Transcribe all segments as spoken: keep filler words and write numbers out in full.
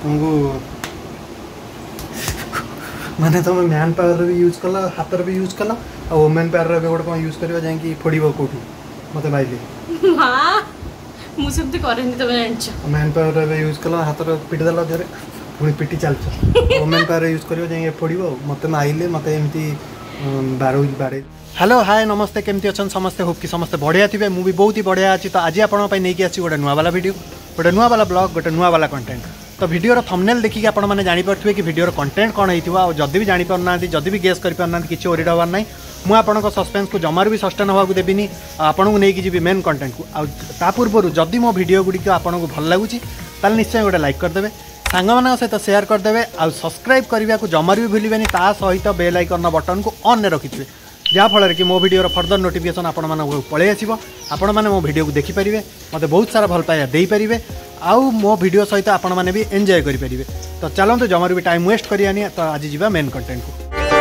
तुमको माने तुम मैन पावर भी यूज कल हाथ भी यूज कल और वुमेन पावर भी गोटे कौन यूज कर जाकि फोड़ कौटू मत माइले मुझे करें तो मैन पावर भी यूज कल हाथ पिटी देल जरे पुणी पिटी चल वुमेन पावर यूज कर जाए फोड़ मत माइले मत एमती बार बाड़े। हेलो हाय नमस्ते केमती अच्छा समस्ते होप कि समस्ते बढ़िया थे मुझे बहुत ही बढ़िया अच्छी तो आज आप गोटे नुआ वाला वीडियो गोटे नुआ वाला ब्लॉग गोटे नुआ वाला कंटेंट तो वीडियो थंबनेल देखिए आप जापर कि वीडियो कंटेंट कौन होता जदि भी जापरना जदि भी गेस करना किसी ओरिड हबार ना मुझे आपंक सस्पेंस को जमार भी सस्टेन होगा देविनी आपको नहीं जी मेन कंटेंट को आ पूर्व जदि मो वीडियो गुड़िक आपको भल लगुच निश्चय गोटे लाइक करदे सांग मान सहित सेयार करदे आ सब्सक्राइब करने को जमार भी भूलें ता सहित बेल आइकन बटन को ऑन में रखिथे जहाँफल कि मो वीडियो फर्दर नोटिफिकेशन आपण मानक पलि आसो आपण मैंने मो वीडियो को देखिपारे मत बहुत सारा भल पाया दे पारे आउ मो वीडियो सहित आपण मैंने भी एंजॉय करेंगे। तो चलते जमार भी टाइम वेस्ट करियानी तो आज जीवा मेन कंटेंट को।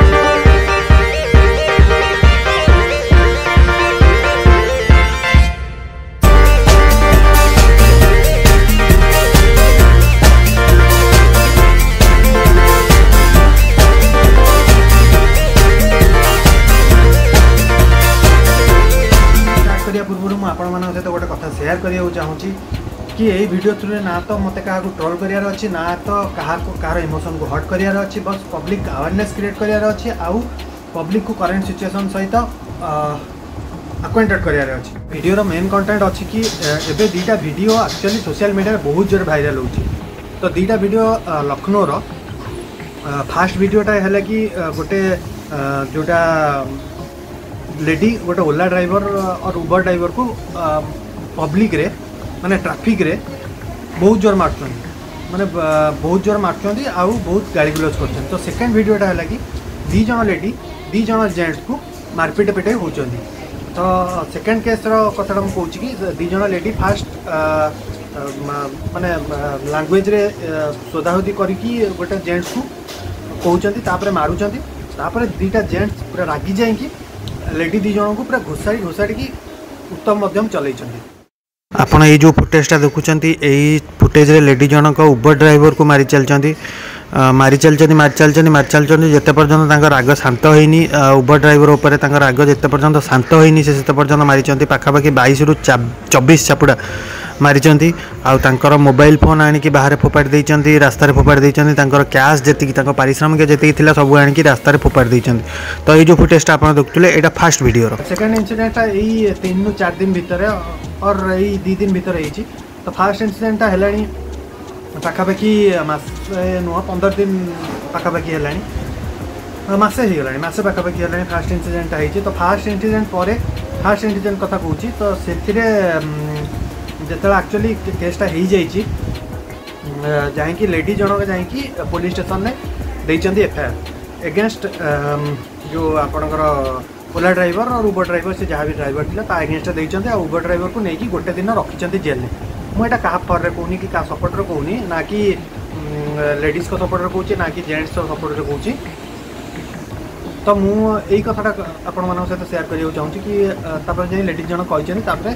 पूर्व मुझे सहित गोटे कथा सेयार करने चाहूँगी कि यही वीडियो थ्रू ना तो मत क्या ट्रोल करार अच्छी ना तो कहार इमोशन को हर्ट करार अच्छी बस पब्लिक अवेयरनेस क्रिएट करार अच्छी आउ पब्लिक को करेंट सिचुएशन सहित अक्वेंटेड करार अच्छी। वीडियो मेन कंटेंट अच्छी कि एबे दीटा वीडियो एक्चुअली सोशल मीडिया बहुत जोर भाइराल होची तो दीटा वीडियो लखनऊ रो फास्ट वीडियोटा है कि गोटे जोटा लेडी गोटे ओला ड्राइवर और उबर ड्राइवर को पब्लिक रे माने ट्रैफिक रे बहुत जोर मार्चन माने बहुत जोर मार्चन आउ बहुत गाड़ी गुलज कर। तो सेकेंड वीडियोटा है कि दी जन लेडी दी जन जेंट्स को मारपिट पिटे होती तो सेकेंड केस कथा मुझे कहूँ कि दी जन लेडी फास्ट माने लैंग्वेज रे सोदासोदी करके गोटे जेंट्स को कहते मारुंट तापर दीटा जेंट्स पूरा रागी जाइए लेडी दी जन को पूरा घोषाड़ी घोषाड़ी की उत्तम मध्यम चल। आपण ये जो फुटेजटा देखुंत यही फुटेज रे लेडी जनक उबर ड्राइवर को मारी चलती मारी चलती मारी चलती मारी चलती जिते पर्यटन राग शांत होनी उबर ड्राइवर उपर राग जिते पर्यटन शांत होनी से पर्यटन मारी पाखापाखि बाईस रु चौबीस चापुड़ा मारी आउर मोबाइल फोन आणिकी बाहर फोपाड़ी देती रास्तार फोपाड़ी देती कैश जी पारिश्रमिक जी थी सब आणिकी रास्तार फोपाड़ी देती। तो ये जो फुटेजटा आप देखुले यहाँ फास्ट वीडियो सेकेंड इनसीडेंटा यही तीन रु चार दिन भितर और यही दी दिन भितर होती। तो फास्ट इनसीडेंटा है पाखापाखि मसे नुह पंदर दिन पाखापाखि है मसे हो मसे पाखापाखि है फास्ट इनसीडेंटा होती। तो फास्ट इनसीडेंट पर फास्ट इनसीडेंट कथा कहूँ तो से जिते एक्चुअली केसटा हो जाकि लेडी जनक जाकि पुलिस स्टेशन में देती एफआईआर एगेंस्ट जो आपणकर ओला ड्राइवर और उबर ड्राइवर से जहाँ भी ड्राइवर था एगेंस्ट देती उबर ड्राइवर को लेकिन गोटे दिन रखी जेल में मुझे क्या फर कहूनी कि क्या सपोर्ट कहूनी ना कि लेडीज को सपोर्ट कहूँ ना कि जेंट्स सपोर्ट कहूँ। तो मुझे कथाटा आपण मान सहित सेयार करने चाहूँगी कि जाए लेडीज जन कहते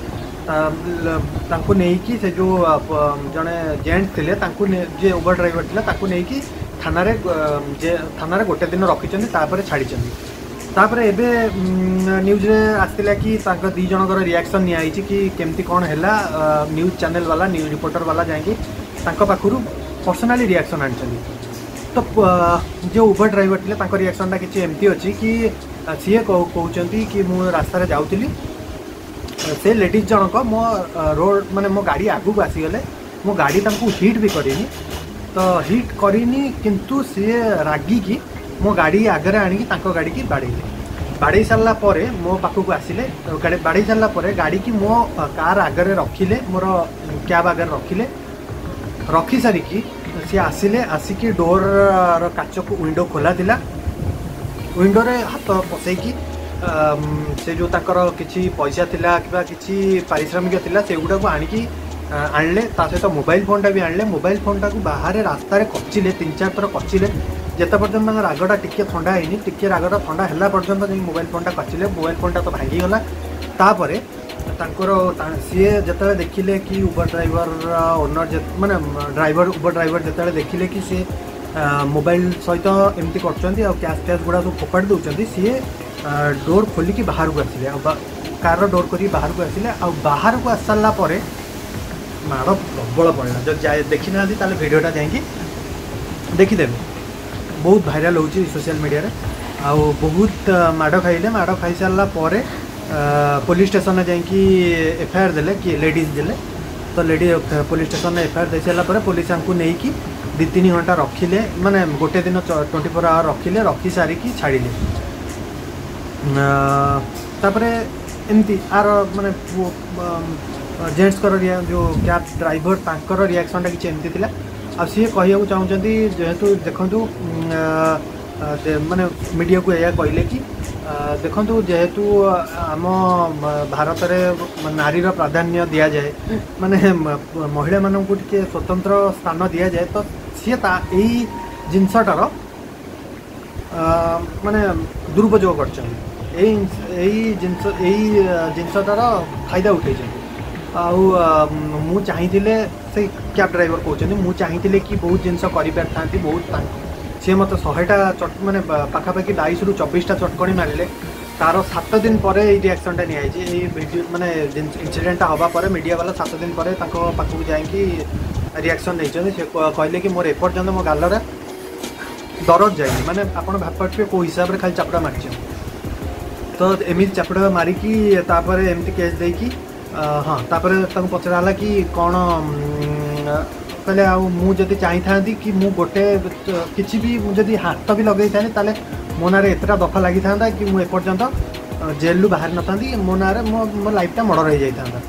नहीं से जो जड़े जेंट्स थे जे उबर ड्राइवर थी नहीं थाना थाना गोटे दिन रखी छाड़ी तापर एबे न्यूज रे आसला कि दी जनकर रिएक्शन नियाई कि केमती कौन है न्यूज चैनल वाला न्यूज रिपोर्टर वाला जाकि पाखु पर्सनाली रिएक्शन आनी। तो जो उबर ड्राइवर थे रिएक्शनटा किसी एमती अच्छी कि सी कहते कि मुझे रास्तार जाऊँगी से लेडीज जनक मो रोड माने मो गाड़ी आगू को आसीगले मो गाड़ी तांको हिट भी करिनी तो हिट करिनी किंतु सी रागी की मो गाड़ी आगे आनिकी तांको गाड़ी की बाड़ेले बाड़े सारा पर मो पाखक को आसिले गाड़ी बाड़े सारा पर गाड़ी की मो कार आगे रखिले मोर कैब आगे रखिले रखी सारिकी सी आसिले आसिकी डोर काच को विंडो खोला थिला विंडो रे हाथ पसैकी से जो ताकर किसी पैसा थिला कि किसी पारिश्रमिक थिला से गुड़ा को आनिकी आणले ता सहित मोबाइल फोनटा भी आणले मोबाइल फोनटा को बाहर रास्तार कचिले तीन चार थर कचिले जिते पर्यटन रागटा टिके थंडा है टिके रागटा थंडा है पर्यटन मोबाइल फोनटा कचिले मोबाइल फोनटा तो भांगीगला तापर ତାଙ୍କର ସିଏ ଯେତେବେଳେ ଦେଖିଲେ କି ଉबर ड्राइवर ओनर माने ड्राइवर उबर ड्राइवर ଯେତେବେଳେ ଦେଖିଲେ कि सी मोबाइल सहित एमती कर कैश कैश गुड़ा सब फोपाड़ी दौरान सी डोर खोलिकी बाहर को आसिले कार डोर कर बाहर को आसिले आ बाहर को आस सारा माड़ प्रबल पड़ा जब देखी ना भिडटा जाकि देखीदेवे बहुत भाइराल हो सोशल मीडिया रे आ बहुत माड़ खाइले माड़ खाई सारापर पुलिस स्टेशन जाकि एफआईआर देले कि लेडीज देले तो लेडी पुलिस स्टेशन में एफआईआर दे सारापर पुलिस को नहीं दी तीन घंटा रखिले माने गोटे दिन ट्वेंटी फोर आवर रखिले रखी सारिकी छाड़िले तापरे एमती आर माने जेंट्स कर जो कैब ड्राइवर तांकर रिएक्शनटा किसी एमती थिला आ सी कहू चाहते जेहेतु देखु माने मीडिया को यह कहले कि देखु जेहेतु आम भारत में नारी प्राधान्य दि जाए माने महिला मानू टे स्वतंत्र स्थान दि जाए तो सी यही जिनसटार माने दुरुपयोग कर जिनसटार फायदा उठे आउ चाहिए से कैब ड्राइवर कहते मुझे चाहिए कि बहुत जिनस कर बहुत सी मत शहेटा चट माने पाखापाखि बाईस रु चौबीसटा चटकणी मारे तार सात दिन पर रिएक्शनटा निजी वीडियो माने इनसीडेंटा हवा पर मीडिया वाला सात दिन पर पाखक जाकि रिएक्शन नहीं से कहले कि मोर एपर्यंत मो गालरे दरद जाए माने आपड़ भापे कौ हिसाब से खाली चापड़ा मारी तो एमती चापड़ा मारिकी एमती केस देकी हाँ तापर पचराला कि कौन कहले आदि चाही था कि मु गोटे किसी भी मुझे हाथ भी लगे था मो ना एतटा दफा लगी था कि मुझे एपर्यंत जेल रु बाहर न मो ना मो मो लाइफटा मर्डर हो जाता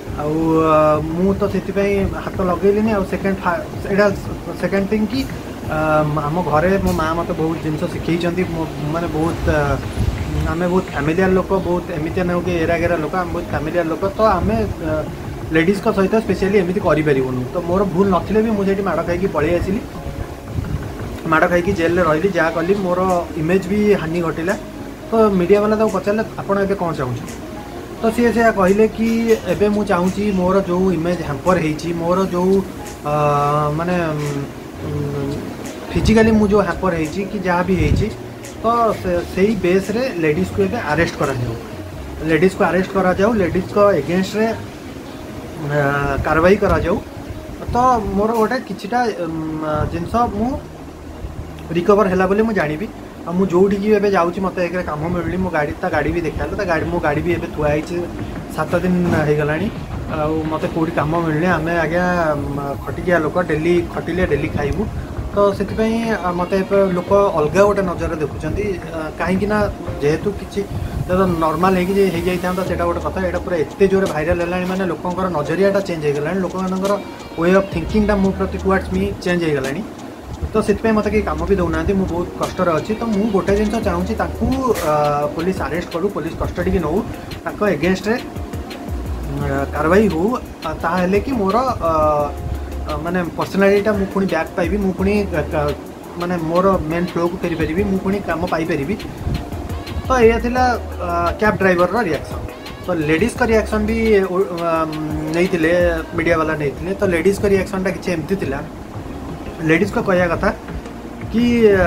आउ तो से हाथ लगेली आ सेकेंड एटा सेकेंड थिंग कि आम घरे मो माँ मत बहुत जिन शिखई माने बहुत आम बहुत फैमिलियर लोक बहुत एमती ना कि एरा गेरा लोक आम बहुत फैमिलियर लोक तो आम लेडीज को सहित स्पेशली एमती करूँ तो मोर भूल नथिले भी मुझे माड़ खाई पलि आसली माड़ खाई जेल रही जहाँ कली मोर इमेज भी हानि घटिला तो मीडिया वाला तो पचारे आपड़ ए कौन चाहूँ तो सी से कहले कि एबे मु चाहूँगी मोर जो इमेज हैम्पर होती मोर जो माने फिजिकली मु जो हैम्पर होती कि जहाँ भी होती तो से ही बेस रे लेडीज को एबे अरेस्ट करा जाऊ लेडीज को अरेस्ट करा जाऊ लेडीज को एगेंस्ट रे कार्रवाई करा जाऊ तो मोर गोटे किछिटा जिनस मु रिकवर हैला बोली मु जानिबी आ मु जोठी एबे जाउची मते एक काम मिलली मो गाड़ी ता गाड़ी भी देखाला ता गाड़ी मो गाड़ी भी एबे थुआ आइछ सात दिन हे गलानी आ मते कोडी काम मिलले आमे आज्ञा खटिकिया लोक डेली खटिले डेली खाइबू तो से मत लोक अलग गोटे नजर देखुं कहीं जेहेतु किसी नॉर्मल हो जाता से गोटे कथा यहाँ पूरा एत जोर भाइराल है माने लोकंर नजरिया चेंज हो गला लोक वे ऑफ थिंकिंग मो प्रति टुवर्ड्स मी चेंज हो गला तो से मत कहीं कम भी दौना मुझे बहुत कष्ट अच्छी तो मुझे गोटे जिन चाहूँगी पुलिस अरेस्ट करूँ पुलिस कस्टडी की नौ एगेंस्ट कार्रवाई हो ताहले कि मोर माने पर्सनालीटा मु पुणी बैक पाइबी मु पुणी माने मोर मेन फ्लो को फेरी पारि मु पुणी काम पाई पारि तो यह थिला कैब ड्राइवर रो रिएक्शन तो लेडीज का रिएक्शन भी नहीं थिले मीडिया वाला नहीं थिले तो लेडीज का रिएक्शनटा किसी एमती थिला लेडीज को कहया कथा कि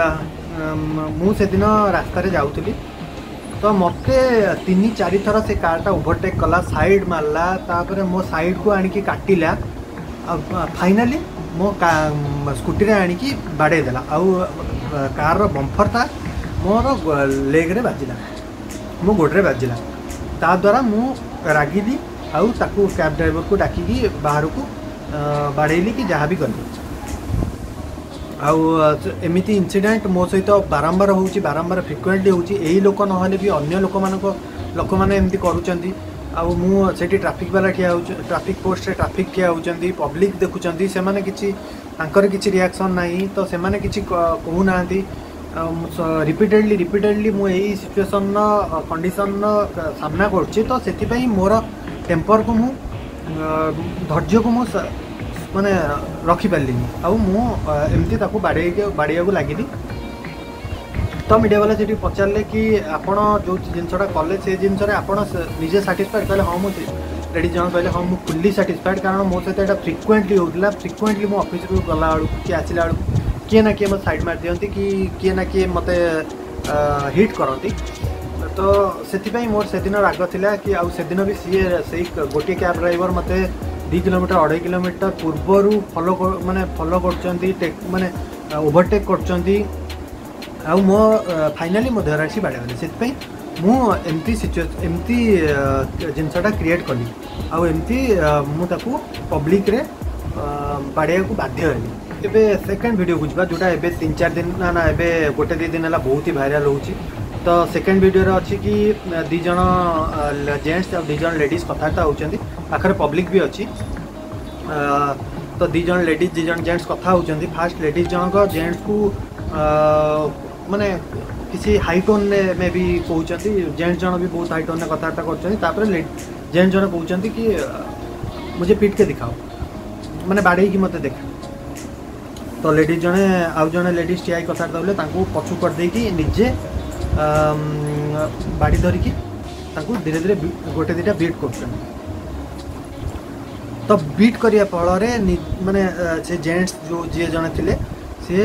मु से दिन रास्ता रे जाउथली तो मते तीन चार थर से कारटा ओवरटेक कला साइड मारला तापर मो साइड को आनिकी काटिला फाइनाली मो स्कूटी रे आनिकी बाड़े देला आउ कार रो बम्फर था मोर लेग रे बाजिला मो गोड़ रे बाजिला ता द्वारा मु रागिली आउ ताकू कैब ड्राइवर को डाकी बाहर को बाड़ेली कि जहाँ भी करी आउ एमिति इंसिडेंट मो सहित बारंबार होउची बारंबार फ्रिक्वेंटली होउची एही लोक नहले भी अन्य लोक मानको लोक माने एमती करूचंती आउ मु सेठी ट्रैफिक वाला ठिया होउची ट्रैफिक पोस्ट रे ट्रैफिक ठिया होउचंती पब्लिक देखुचंती से माने किछि तांकर किछि रिएक्शन नाही तो से माने किछि कहू नांती रिपीटेडली रिपीटेडली मु एही सिचुएशन न कंडीशन न सामना करछि तो सेति पई मोर टेम्पर को मु धैर्य को मु माने रखी पारलिनी आउ मु एमती ताकू बाड़े बाड़िया को लगिली तो मीडिया वाला जी पचारे कि आपण जो जिनसटा कले से जिनस निजे साटिस्फाइड कहले हाँ मुझे लेडीज जन कहले हाँ मुझे फुल्ली साटिस्फाइड कारण मो सहित यहाँ फ्रिक्वेंटली होता फ्रिक्वेंटली मो ऑफिस को गला बेलू कि आसला बेलू किए ना किए मत साइड मार दिखती कि किए ना किए मत हिट करती तो से मोर से दिन राग था कि आउ से दिन भी सी से गोटे कैब ड्राइवर मत दु किलोमीटर अढ़ाई किलोमीटर पूर्वर फॉलो माने फॉलो कर माने ओवरटेक कर मो फाइनाली मो देहर आसी बाड़े से मुझे सिचुएशन एमती जिनसा क्रिएट कली आउ एमती मुझे पब्लिक रे बाड़िया को बाध्य हली। एबे सेकेंड वीडियो को जा जोटा एबे तीन चार दिन ना ना एबे गोटे दी दिन है बहुत ही भाइराल होची। तो सेकेंड वीडियो रे अच्छी कि दी जन जेंट्स और दी जन लेडीज कथबार्ता होचंदी पाखरे पब्लिक भी अच्छी तो दी जन लेडीज दी जन जेंट्स कथा होचंदी। फास्ट लेडीज जनक जेंट्स को माने किसी हाई टोन में भी कहते जेंट्स जन भी बहुत हाई टोन में कथबार्ता कर जेंट्स जन कहते कि मुझे पीट के दिखाओ माने बाड़े की मत देखा तो लेडीज जने आउ जने लेडीज टी आई कथबार्ता बोले पछू कर देकी निजे बाड़ी धरिकी धीरे धीरे गोटे दीटा बीट कर तो बीट करिया फल माने से जेंट्स जो जी जने थिले सी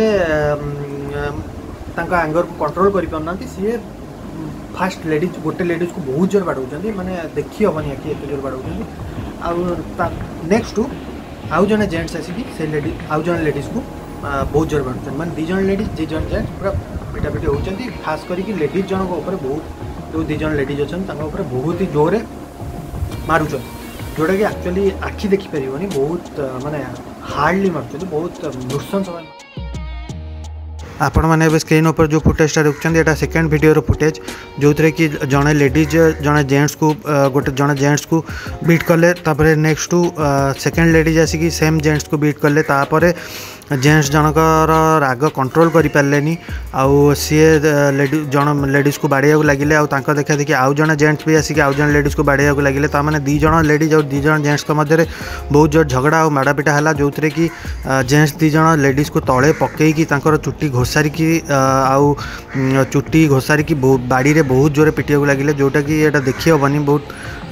एंगर को कंट्रोल कर पारना सी फास्ट लेडीज गोटे लेडीज को बहुत जोर बाड़े माने देखी हेनी कि एत जोर बाड़े नेक्स्ट टू आउ जने जेंट्स आसिकी से लेडीज आउ जने लेडीज को बहुत जोर बाड़े माने दी जन लेडीज दी जन जेंट्स पूरा पिटापिटी होती खास करके लेडीज जनक उपर बहुत जो दी जन लेडीज अच्छा बहुत ही जोरे मारुच जोटा कि एक्चुअली आखि देखिपर बहुत माने हार्डली मार्च बहुत नृशंस आपण मैंने स्क्रीन पर जो फुटेजटा देखते यहाँ सेकेंड वीडियो फुटेज जो थे कि जड़े लेडीज जड़े जेंट्स को गोटे जड़े जेंट्स को बीट कले नेक्स्ट टू सेकेंड लेडीज आसिकी सेम जेंट्स को बीट कले जेंट्स जनकर राग कंट्रोल कर पारे आउ सी लेडी जन लेडीज को बाड़िया लगिले आउ देखा देखी आउ जन जेंट्स भी आसिक आउ जन लेडीज को बाड़िया लगिले ताने दी जन लेडीज और दी जन जेंट्स मध्य बहुत जोर झगड़ा और माड़ापिटा है जो थे कि जेंट्स दी जन लेडीज को तले पकईकी चुट्टी घोषारिकी आउ चुट्टी घोषारिकी बाड़ी रे बहुत जोरे पिटिया लगिले जोटा कि यहाँ देखी हेनी बहुत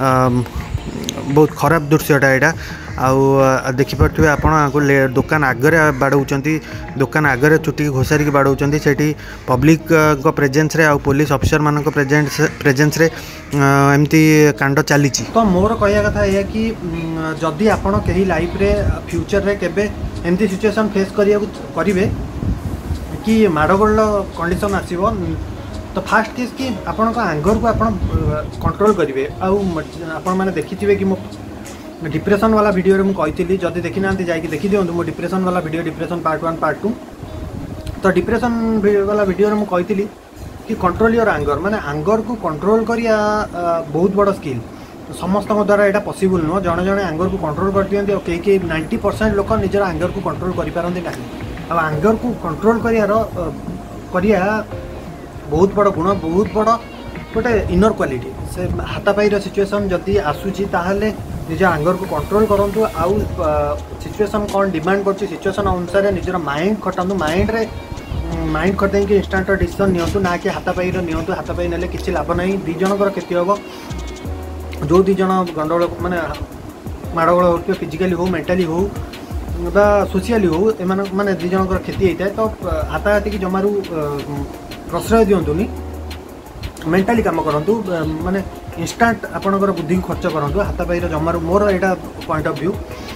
बहुत खराब दृश्यटा यहाँ आउ देखिपे आपको दुकान आगे बाड़ौंट दुकान आगे चुट्टी घोषारिकी बाड़ौंट से पब्लिक प्रेजेंस रे आउ पुलिस ऑफिसर मान प्रेजेंस प्रेजेंस रे एमती कांड चली। तो मोर कहया कथा यह कि जदि आपण कहीं लाइफ रे फ्यूचर रे केबे एमती सिचुएशन फेस करेंगे कि माड़गोल कंडीशन आसीबो तो फास्ट केस कि आपण एंगर को आपण कंट्रोल करेंगे आपण मैंने देखी कि मो डिप्रेशन वाला वीडियो रे मु कही जदि देखी ना जाकि देखी दिंतु मो डिप्रेशन वाला video depression part one part two तो डिप्रेशन वाला वीडियो रे मु कही कि कंट्रोल योर एंगर माने एंगर को कंट्रोल करिया बहुत बड़ स्किल समस्त द्वारा यहाँ पॉसिबल नुह जड़े जड़े एंगर को कंट्रोल कर दियंती और कई कई नाइंटी परसेंट लोक निजर एंगर को कंट्रोल कर पारंती ना आ एंगर को कंट्रोल करियार करिया बहुत बड़ गुण बहुत बड़ गोटे इनर क्वालिटी से हाथापाईर सिचुएशन जदि आसूची ताहले निज एंगर को कंट्रोल करूँ आउ सिचुएशन कौन डिमांड कर सिचुएशन अनुसार निजर माइंड खटातु माइंड रे माइंड खटे कि इंस्टांट डिसीजन नियंतु ना कि हाथापाईर नियंतु हाथापाई नेले किसी लाभ नहीं दी जनकर क्षति हम जो दी जन गंडगोल माने माड़गोल हो फिजिकाली हो मेंटाली हो बा सोशियाली हो एम माने दी जनकर क्षति होता है तो हाथाहाथी की जमारू प्रश्रय दिंतुनि मेंटाली काम करूँ माने इंस्टांट आपणकर बुद्धि को खर्च करूँ हाथापाईर जमारू मोर यहाँ पॉइंट ऑफ व्यू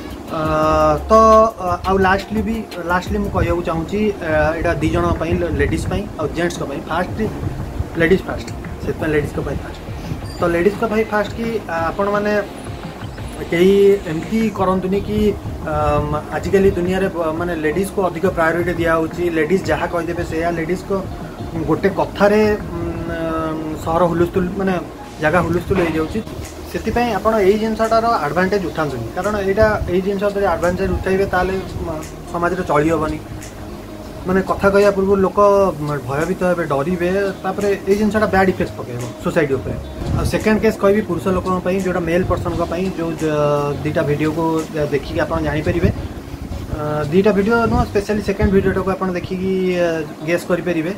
तो आउ लास्टली भी लास्टली मुझे कहूँ चाहूँगी यहाँ दी जन लेडीज और जेंट्स फास्ट लेडीज फास्ट से लेडीज फास्ट तो लेडीज को भाई फास्ट कि आपण मैंने कई एमती करतुनि कि आजिकल दुनिया रे माने लेडीज को अधिक प्रायोरिटी दिया होची लेडीज जहाँ कहीदेवे से लेडीज को गोटे कथार सहर हुलुस्थुल माने जगह हुलुस्थुल हो जाऊँगी से आपड़ यही जिनटार आडभांटेज उठातुनि कारण यहाँ जिन आडभांटेज उठाइबे ताले समाज में चली हेनी माने कथा कहया पूर्व लोक भयभीत हे डरवे तापर ये जिनसा बैड इफेक्ट पकेब सोसाइटी उपर। सेकेंड केस कह पुरुष लोक जोटा मेल पर्सन जो दीटा वीडियो को देखिए आप जानीपर दीटा वीडियो नुह स्पेशली सेकेंड वीडियो को आप देखिकी गेस करें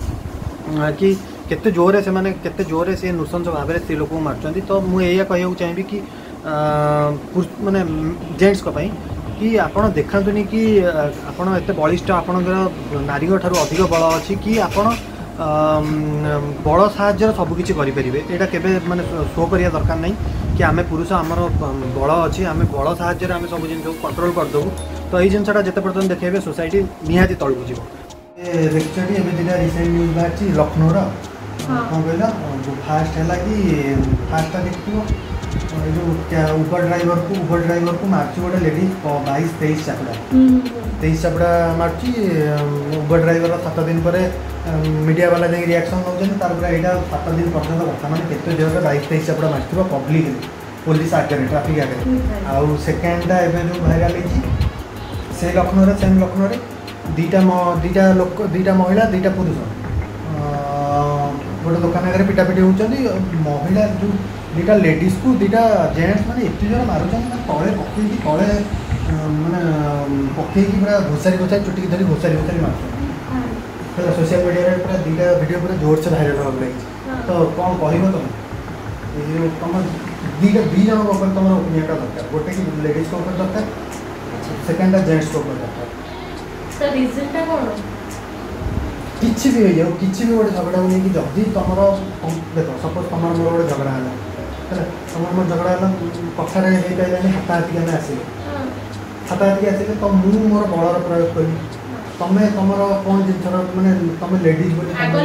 कि केते जोरे से माने केते जोरे से नृशंस भाव में स्त्री लोक मार्च तो मुझे कहूँ चाहिए कि माने जेंट्स को पई कि आपण देखंतुनी कि आपण एते बलिष्ठ आपणकर नारी ठारू अधिक बल अछि कि आपण बड़ साहाଯ୍य सबकिछि करेंगे यहाँ केवे माने शो करिया दरकार नहीं कि आम पुरुष आमर बल अच्छी आम बड़ साहाଯ୍य आम सब जिन कंट्रोल करदेबू तो ये जिनसा जिते पर्यटन देखेबे सोसाइटी निहाती तलू जीव देखिए एवं दुटा रिसेंट न्यूज बाहर लखनऊ कौन कहल फास्ट है कि फास्ट देखो जो उबर ड्राइवर को उबर ड्राइवर को मार्च गोटे लेडी बाईस तेईस चापड़ा तेईस चापड़ा मार्च उबर ड्राइवर सात दिन पर मीडिया वाला जाए रिएक्शन नौकर यहाँ सात दिन पर्यटन कथा मैंने केत जगह बाईस तेईस चापड़ा मार पब्लिक पुलिस आगे ट्राफिक आगे आउ सेकेंडटा एवं जो भाइराल से लखनऊ सेम लखनऊ दीटा दीटा लोक दीटा महिला दीटा पुरुष गोटे दुकान आगे पिटापिटी होती महिला जो दीटा लेडीज को दीटा जेन्ट्स मैंने एत जोर मारुंट तले पकई तले मैंने पकई पूरा घोषारी घोषारी चुटिकी धरी घोषारी घोषारी मार सोशल मीडिया पूरा दीटा वीडियो पूरा जोर से भाइराल होगा लगी तो कौन कह तुम तुम दीटा दी जन ऊपर तुम ओपिनियन दरकार गोटे कि लेडीज को दरकार सेकेंडटा जेन्ट्स को दरकार रीजनटा कौन किसी भी हो जाओ किसी भी गोटे झगड़ा नहीं कि जदि तुम देख सपोज तुम मोर गोटे झगड़ा है तुम मोर झगड़ा है कथार हो पारानी हाथाहाती आम आसे हाथाहाती आसे तो मुझे मोर बलर प्रयोग करी तुम तुम कौन जिन मैंने तुम लेडीज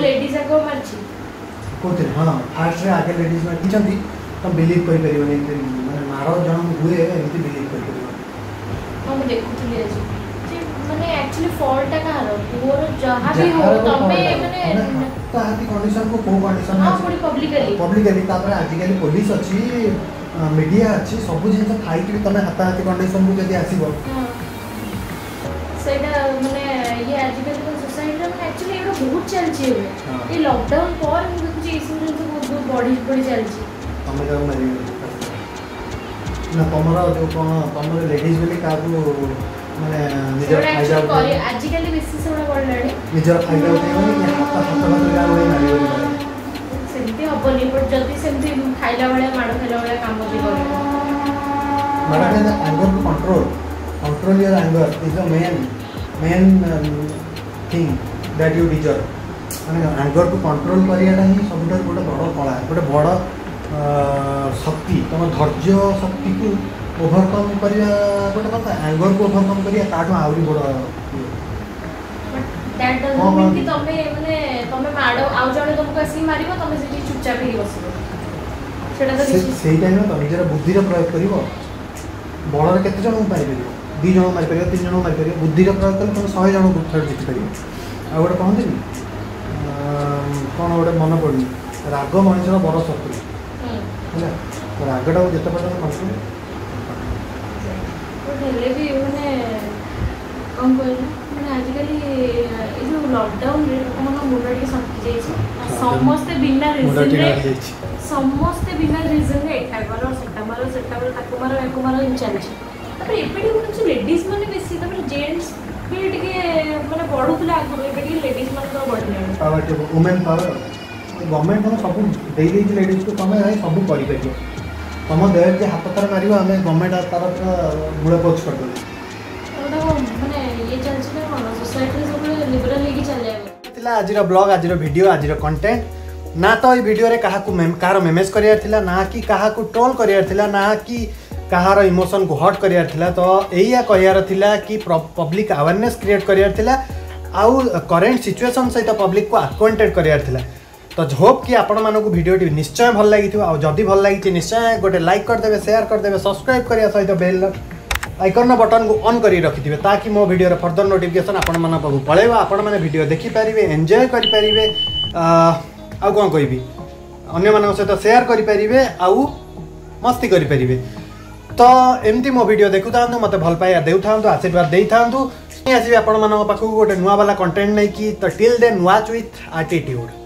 कौन हाँ फास्ट आगे लेडीज मार्टी तुम बिलीव कर मैंने मार जन हुए एमती बिलीव कर देखुली माने एक्चुअली फॉल्ट कहार मोर जहां भी हो तमे माने ताहाती कंडीशन को को कंडीशन हां पूरी पब्लिकली पब्लिकली तापर आज काली पुलिस अछि मीडिया अछि सब जिन खाई कि तमे हाताहाती कंडीशन को जदी आसीबो सेटा माने ये आज काली सोसाइटी में एक्चुअली एटा बहुत चलछि ये लॉकडाउन पर हम कुछ इस दिन से बहुत बहुत बड़ी बड़ी चलछि तमे जाऊ मारी ना तमरा जो कोन तमरे लेडीज बोली काबू माने निजर फायदा करे आज काली बेसी सोडा पडलाणी निजर फायदा होते कि हाथ हाथ हाथ गाल होई मारी सेमती हबनी पर जदी सेमती खाइला वाला माडो खाइला वाला काम भी करे माडो एंगर को control control your anger is the main main thing that you deserve माने एंगर को कंट्रोल करियाटा ही सबुठार गोटे बड़ कला गोटे बड़ शक्ति तुम धैर्य शक्ति को ओभरकम करिया गोटे कथा एंगर को ओभरकम करिया ताठो आउरी बड़ दैट डजंट मीन कि तमे माने तमे माडो आउ जणे तुमको असि मारिबो तमे सेठी चुपचाप ही बसिबो सेटा तो सेही टाइम में तो निजर बुद्धि रो प्रयोग करिवो बड़र केते जण मारि परिबो दो जण मारि परिबो तीन जण मारि परिबो बुद्धि रो प्रयोग कले तुम सौ जण को थर्ड जित परिबो आ गोटे कहंदिनी कोन गोटे मन पड़नी राग मनुष्यर बड़ शत्रु है रागटा को जिते पर्यटन कंट्रोल हेले भी माने कौन कहल माने आजिकली ए जो लॉकडाउन रे मन मुंडा के सटकी जाई समस्त बिना रीजन रे समस्त बिना रीजन रे एटा करो सेटा मारो सेटा मारो ताको मारो एको मारो इन चलछि तबे एपडी कोन लेडीज माने बेसी तबे जेंट्स भी टिके माने बढ़ुतले आगु एपडी लेडीज माने तो बढ़ले power to women power government को सब दे दे लेडीज को तमे सब करि परियो तुम देह जे हाथ तार मारिबो आमे गवर्नमेंट तरफ मूल पोच कर दो माने ये चलछि ना कोन सोसाइटी सब लिबरल लेके चल जाय तिला आजिर ब्लॉग आजिर वीडियो आजिर कंटेंट ना तो ई वीडियो रे काहा को कार मेमेज करियार थिला ना कि काहा को ट्रोल करियार थिला ना कि कहार इमोशन को हट करियार थिला तो एया कहियार थिला कि पब्लिक अवेयरनेस क्रिएट करियार थिला आउ करेंट सिचुएशन सहित पब्लिक को अक्वांटेड करियार थिला तो होप कि आपण मानक वीडियो निश्चय भल लगी आ जदि भल लगी निश्चय गोटे लाइक करदे शेयर करदे सब्सक्राइब करिया सहित बेल आइकन बटन को ऑन करी रखिथिबे ताकि मो वीडियो रे फर्दर नोटिफिकेशन आपण मन पाखु पळेबा आपण माने वीडियो देखि परिबे एन्जॉय करि परिबे आ कोन कहबी अन्य मानक सहित शेयर करि परिबे आउ मस्ती करि परिबे तो एमती मो वीडियो देखु थांतु मते भल पाया देउ थांतु आशीर्वाद देइ थांतु आसीबे आपण मानक पाखु गोटे नुवा वाला कंटेंट नै कि तो till then watch with attitude.